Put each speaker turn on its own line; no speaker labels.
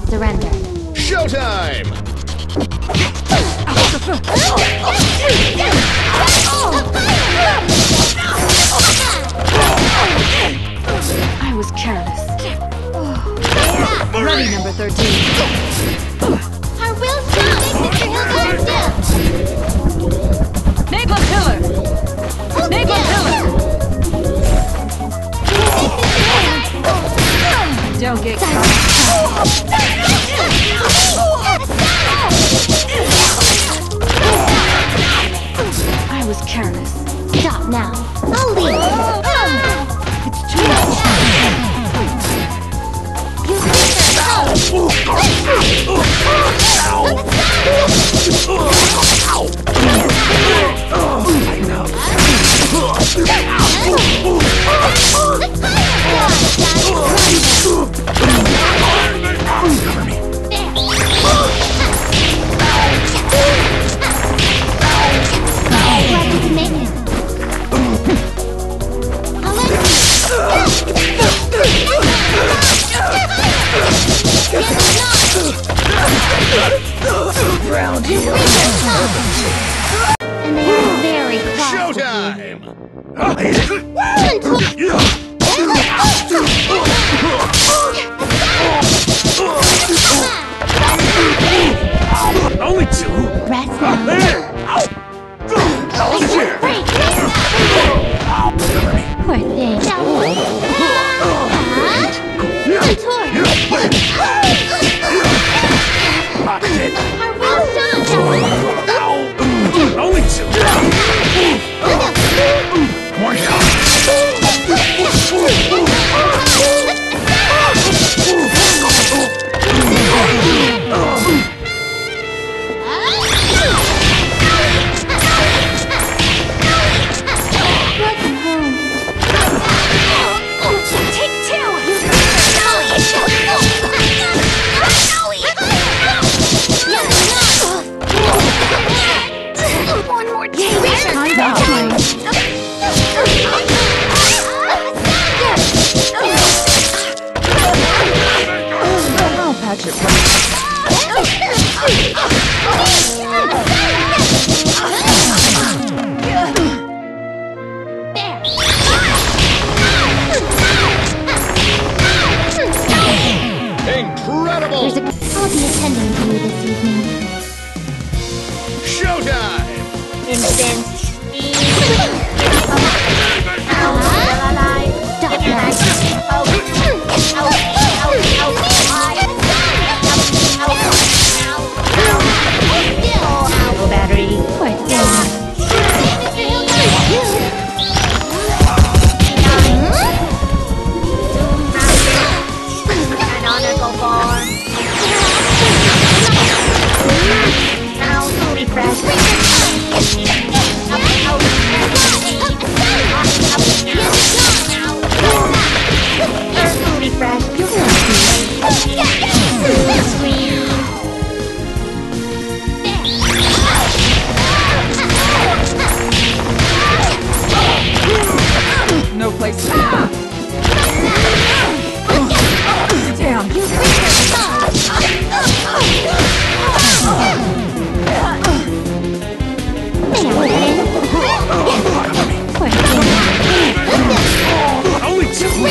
Surrender.
Showtime!
I was careless. Ready, number 13.
Our will shall make Mr. Hillgard still.
Naval Pillar! Naval Pillar! Don't get caught. I was careless.
Stop now. I'll leave.
It's too late.
Round here.
And they are very cross.
Showtime!
Only two?
Rest now.
Poor thing.
Our will's done.
Only two? More shot.
Incredible!
I'll be attending to you this evening.
Showtime!
Instant speed. Stop that.
Battery. Poor thing. No place. Damn.
Only two?